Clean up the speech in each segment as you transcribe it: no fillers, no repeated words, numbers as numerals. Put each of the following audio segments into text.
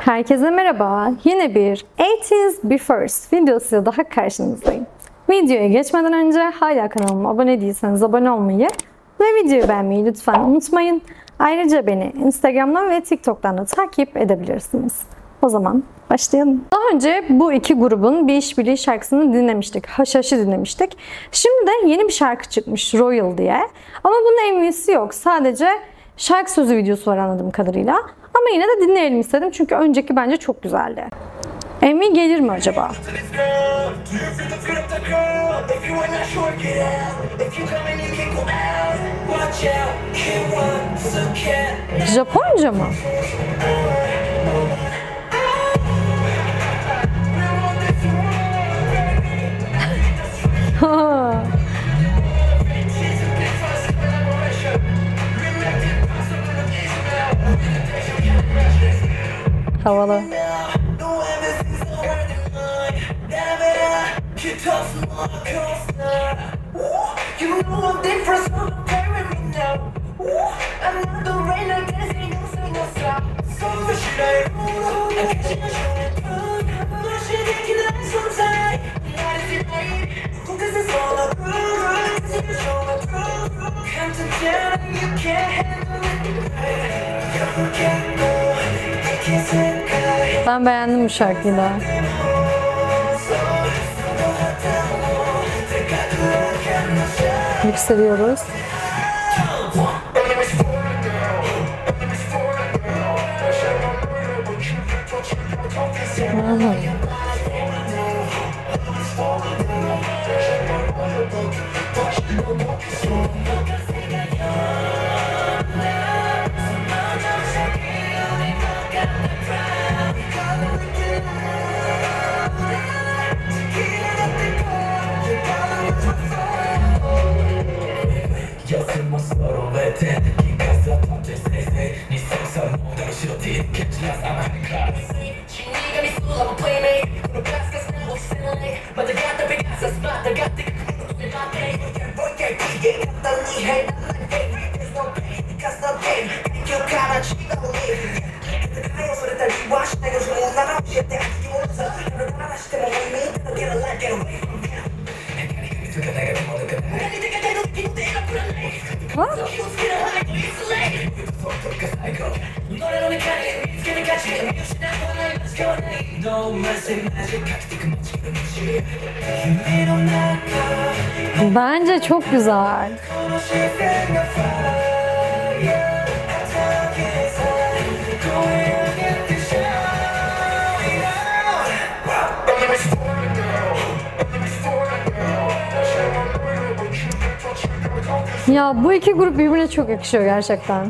Herkese merhaba. Yine bir 80s Befores videosuyla daha karşınızdayım. Videoya geçmeden önce hala kanalıma abone değilseniz abone olmayı ve videoyu beğenmeyi lütfen unutmayın. Ayrıca beni Instagram'dan ve TikTok'tan da takip edebilirsiniz. O zaman başlayalım. Daha önce bu iki grubun bir işbirliği şarkısını dinlemiştik. Haşhaş'ı dinlemiştik. Şimdi de yeni bir şarkı çıkmış, Royal diye. Ama bunun MV'si yok. Sadece şarkı sözü videosu var anladığım kadarıyla. Ama yine de dinleyelim istedim çünkü önceki bence çok güzeldi. MV gelir mi acaba? Japonca mı? Havalı. Ben beğendim bu şarkıyı da. Yükseliyoruz. Bence çok güzel. Ya bu iki grup birbirine çok yakışıyor gerçekten.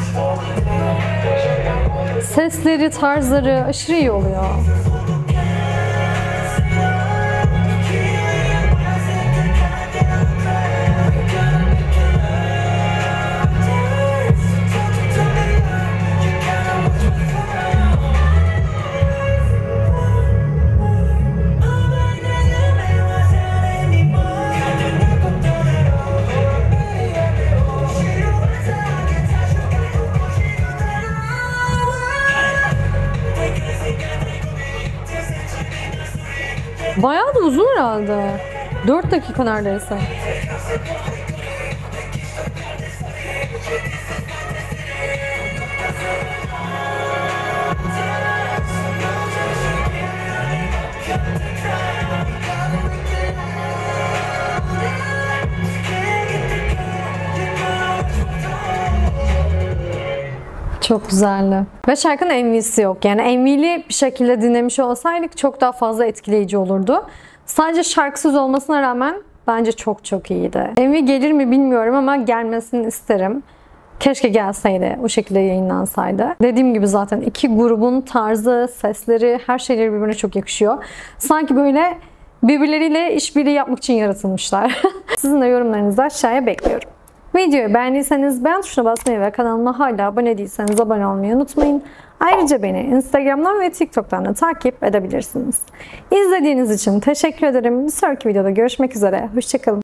Sesleri, tarzları aşırı iyi oluyor. Bayağı da uzun herhalde. 4 dakika neredeyse. Çok güzeldi. Ve şarkının MV'si yok. Yani MV'li bir şekilde dinlemiş olsaydık çok daha fazla etkileyici olurdu. Sadece şarkısız olmasına rağmen bence çok iyiydi. MV gelir mi bilmiyorum ama gelmesini isterim. Keşke gelseydi, o şekilde yayınlansaydı. Dediğim gibi zaten iki grubun tarzı, sesleri, her şeyleri birbirine çok yakışıyor. Sanki böyle birbirleriyle işbirliği yapmak için yaratılmışlar. Sizin de yorumlarınızı aşağıya bekliyorum. Videoyu beğendiyseniz beğen tuşuna basmayı ve kanalıma hala abone değilseniz abone olmayı unutmayın. Ayrıca beni Instagram'dan ve TikTok'tan da takip edebilirsiniz. İzlediğiniz için teşekkür ederim. Bir sonraki videoda görüşmek üzere. Hoşça kalın.